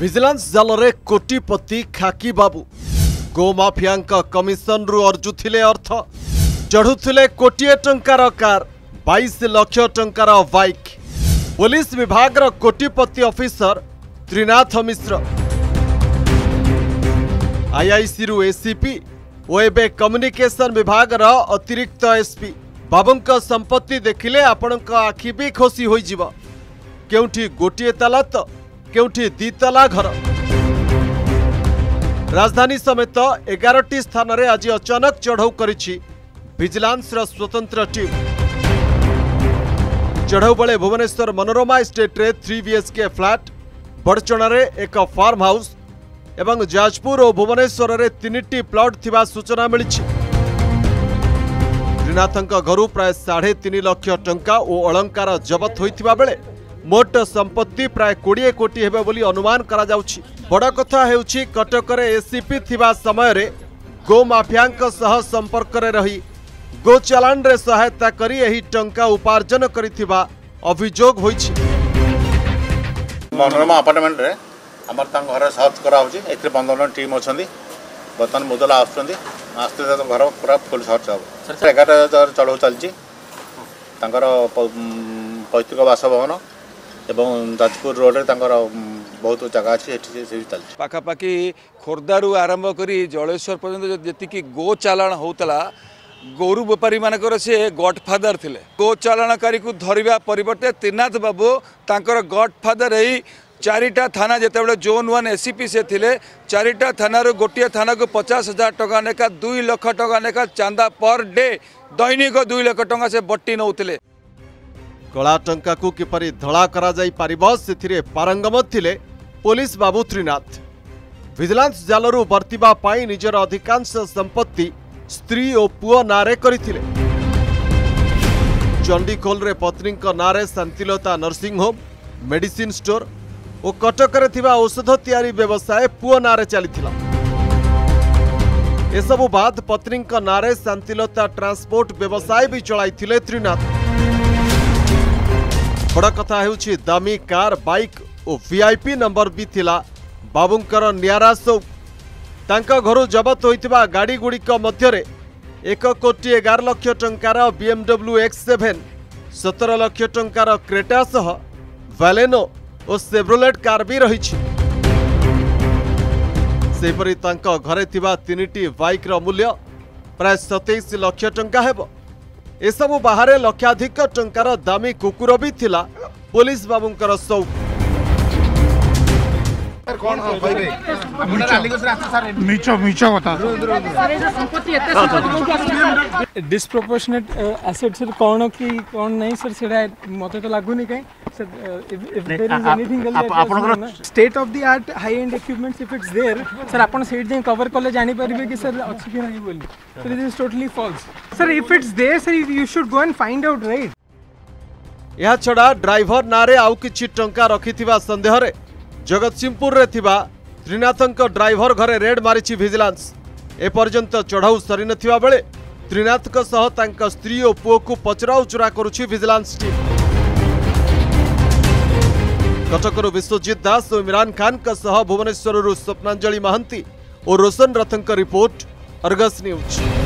Vigilance जालरे कोटिपति खाकी बाबू गोमाफिया commission रु अर्जुथिले अर्थ चढ़ुथिले कोटिए टंकार कार 22 लाख टंकार बाइक पुलिस विभाग कोटिपति ऑफिसर त्रिनाथ मिश्र आईआईसी रु एसीपी और एबे कम्युनिकेशन विभाग अतिरिक्त एसपी बाबूंका संपत्ति देखिले आपणक आखि भी खोसी होई जिवो केउठी गोटिए ताला तो केउठी दिताला घर राजधानी समेत 11टी स्थान रे आज अचानक चढ़ाऊ करिछि विजिलेंस रा स्वतंत्र टीम। चढ़ाऊ बेले भुवनेश्वर मनोरमा एस्टेट रे 3 BHK फ्लैट बड़चणा रे एक फार्म हाउस एवं जाजपुर और भुवनेश्वर रे 3टी प्लॉट थिबा सूचना मिलिछि। त्रिनाथंक घरु प्राय 3.5 लाख टंका और अलंकार जबत होइथिबा बेले मोट संपत्ति प्राय 20 कोटी हेबे बोली अनुमान करा जाउछि। बड़ कथा हेउछि कटक रे एसीपी थिबा समय रे गो माफियांक सह संपर्क रे रही गो चालान रे सहायता करी एही टंका उपार्जन करिथिबा अभियोग होइछि। मनोरमा अपार्टमेंट रे हमर ता घर सर्च करा होछि एथि 15 टीम अछंदी बतन मुदला आछंदी आस्ते तो घर पूरा फुल सर्च हो सर 11,000 चढ़ो चलछि तांकर पैतृक बासभवन एवं जाजपुर रोड रे तांकर बहुत जगह अच्छी चलछि पाखापाखि खोर्धारू आरंभ करी जलेश्वर पर्यंत जतिकी गो चालाण होतला गोरु बेपारी मानकर से गॉडफादर थिले। गो चालाणकारी को धरिबा परिवर्ते त्रिनाथ बाबू तांकर गॉडफादर ही 4टा थाना जिते जोन 1 एसीपी से थिले 4टा थाना गोटे थाना को 50,000 टका नेका 2 लाख टका नेका चांदा पर डे दैनिक 2 लाख टका से बट्टी नौथिले। कला टंका को किपरि धड़ा करा जाई पारिबो सेथिरे पारंगम थिले पुलिस बाबू त्रिनाथ। विजिलेंस जालरू बर्तिबा पाई निजर अधिकांश संपत्ति स्त्री और पुओ नारे करिथिले। चंडीखोल रे पत्नी नारे Shantilata nursing home medicine store और कटक रे थिबा औषध तैयारी व्यवसाय पुओ नारे चलीथिला। एसबु बाद पत्नी नारे शांतिलता ट्रांसपोर्ट व्यवसाय भी चलाइथिले त्रिनाथ। बड़ कथा हेउछि दामी कार बाइक और वीआईपी नंबर भी थिला बाबूंकर नियारा शौक। तांका घरु जबत होइतिबा गाड़ी गुड़िक मध्यरे 1,11 लाख टंकार BMW X7 17 लाख टंकार क्रेटा सह वैलेनो और सेव्रोलेट कार भी रहिछि। सेपरि तांका घरे थिबा 3टी बाइक रो मूल्य प्राय 27 लाख टंका हेबो। एसबु बाहरे लक्षाधिक टंकार दामी कुकुर भी थिला पुलिस बाबूंकर शौक। डिस्प्रोपोर्शनेट एसेट सर कौन की कौन नहीं सर सेडा मते तो लागुनी कहीं sir if there is anything else state of the art high end equipments if it's there sir आपण सेट जे कवर करले जानि परिबे कि सर अछि कि नहीं बोली sir this is totally false sir if it's there sir you should go and find out right. या छडा ड्राइवर नारे आउ किछि टंका रखिथिबा संदेह रे जगतसिंहपुर रे थिबा त्रिनाथंक ड्राइवर घरे रेड मारिछि विजिलेंस। ए पर्यंत चढ़ाऊ सरी नथिबा बेले त्रिनाथक सह तांका स्त्री और पुओ को पचरा उचरा करुछि विजिलेंस टीम। कटकरू विश्वजीत दास और इमरान खान का सह भुवनेश्वर स्वप्नांजलि महांती और रोशन रथंक रिपोर्ट अर्गस न्यूज।